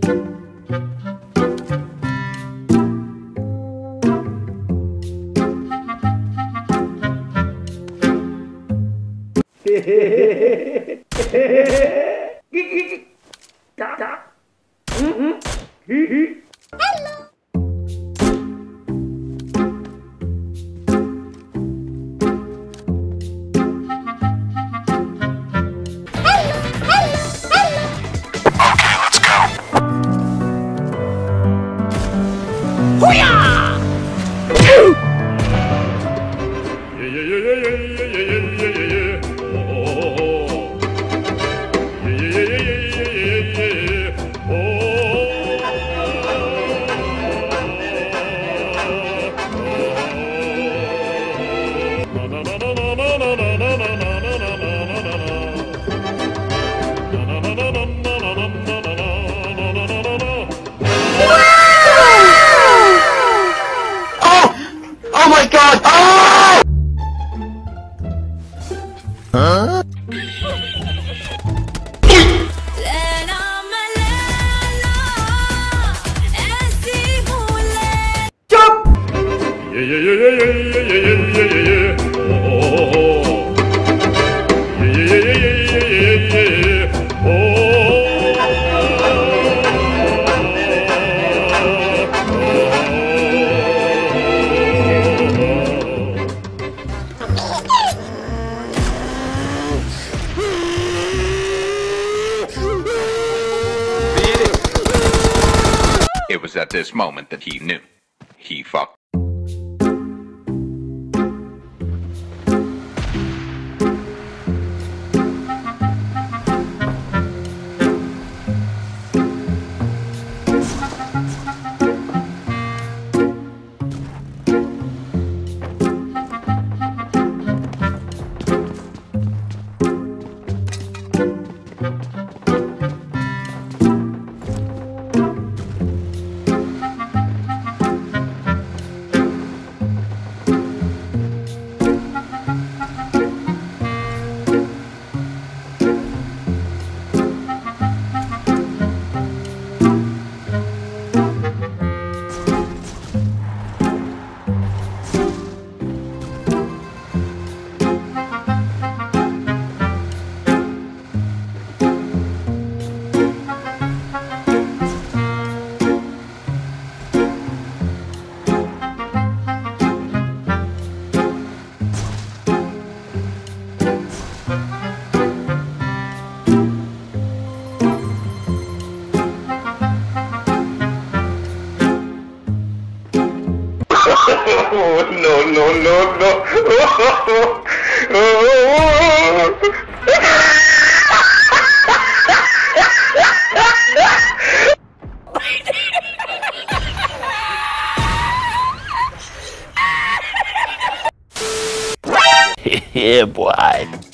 Oh my god! Oh! Huh? Jump! Yeah, yeah, yeah, yeah, yeah, yeah, yeah, yeah, yeah. Oh, yeah, yeah, yeah, yeah, yeah, yeah, yeah. Oh. It was at this moment that he knew. He fucked. Oh, no, no, no, no. Yeah, boy.